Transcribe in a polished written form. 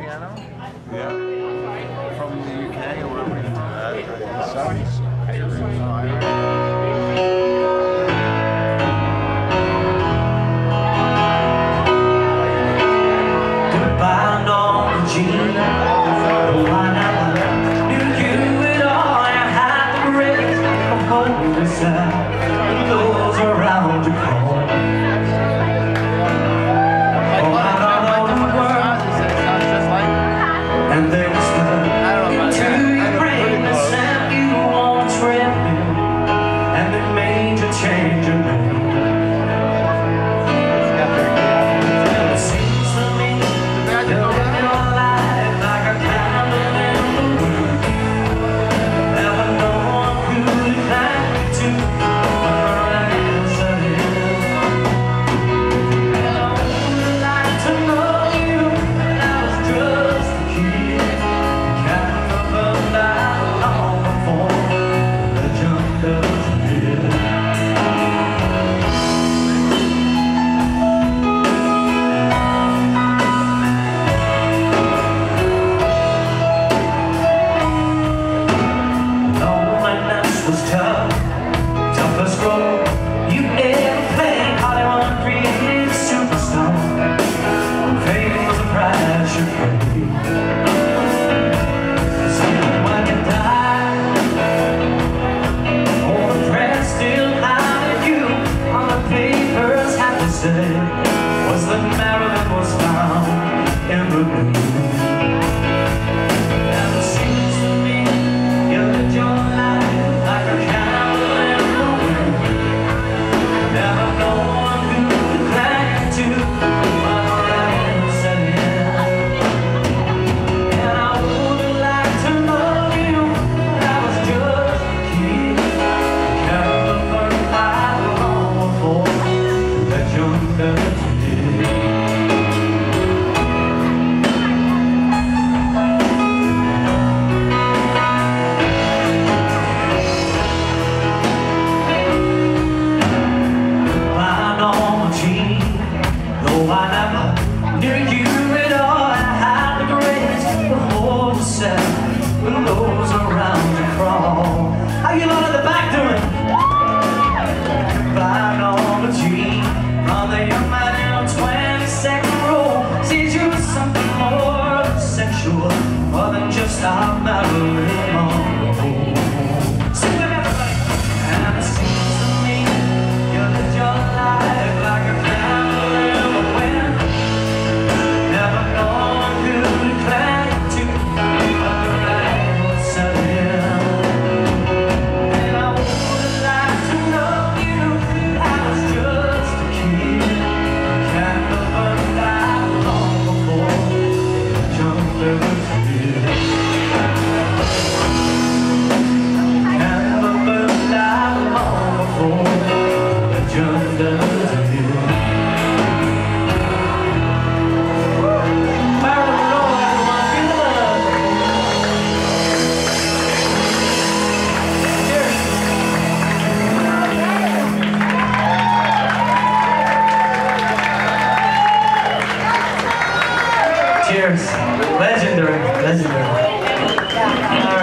piano? Yeah. From the UK or wherever you're from? Goodbye, Norma Jean. Oh, I never knew you at all. You had the grace of holding side. Those around you call. Oh, I don't know the words. And they whisper to your brain the sound you once read me, and it made you change your name. And it seems to me you're living your life like a candle in the wind. Never know who to climb to when the rain set in. And I would like to know you when I was just a kid, kind of burned out long before the jungles did. Loneliness was tough, toughest role you ever played. Hollywood created a superstar. Fame was a price you paid. So when you died, all the press still hounded you. All the papers had to say was that Marilyn was found in the moon. And it seems to me you lived your life like a candle in the wind. Never knowing who to cling to when the rain set in. And I would like to know you when I was just a kid. Kept the burning fire long before that young girl did. I know my Jean, though I never knew you at all. I had the grace to hold yourself when those around you crawl. How you lot at the back doing? Goodbye, Norma Jean, from the young man in a 22nd row. Sees you as something more sexual, more than just our Marilyn Monroe. Sing with me, everybody. And it seems to me you lived your life like a candle in the wind. Never knowing who to cling to when the rain set in. And I would like to know you when I was just a kid. Candle burned out long before the jungle did. Candle burned out long before the jungle did. Marilyn Monroe, everyone, feel the love. Cheers. Cheers. Legendary. Legendary. All right.